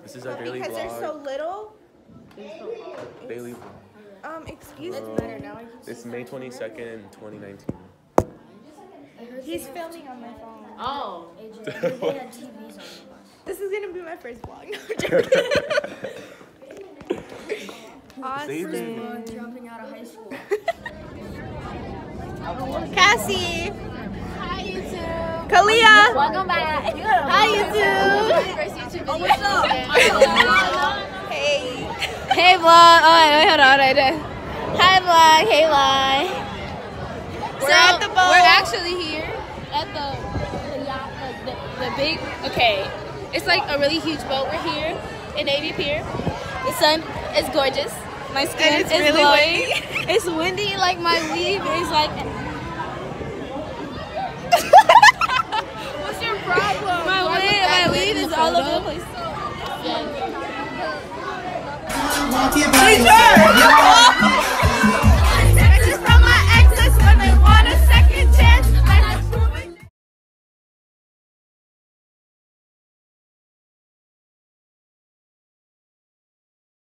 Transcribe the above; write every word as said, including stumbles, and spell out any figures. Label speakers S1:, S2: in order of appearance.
S1: This is a
S2: But
S1: daily
S2: because
S1: vlog.
S2: they're so little.
S1: Daily vlog.
S2: Um, excuse
S1: Um,
S2: me.
S1: It's May twenty-second, twenty nineteen.
S2: He's filming on my phone.
S3: Oh.
S2: This is gonna be my first vlog. No, Austin.
S3: Dropping out of high school.
S2: Cassie.
S3: Hi, YouTube.
S2: Kalia.
S3: Welcome back.
S2: Hi, YouTube.
S3: First YouTube video. What's up?
S2: Hey.
S3: Hey, vlog. Oh, wait, wait, hold on. Right there. Hi, vlog. Hey, vlog.
S2: We're
S3: so,
S2: at the boat.
S3: We're actually here at the the, yacht, the, the the big. Okay, it's like a really huge boat. We're here in Navy Pier. The sun is gorgeous. My skin
S2: And it's
S3: is
S2: really
S3: glowing.
S2: windy.
S3: It's windy. Like my weave is like.
S2: What's your problem?
S3: My weave, my weave is all over the place.
S2: Teacher!